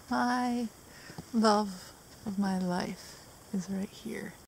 My love of my life is right here.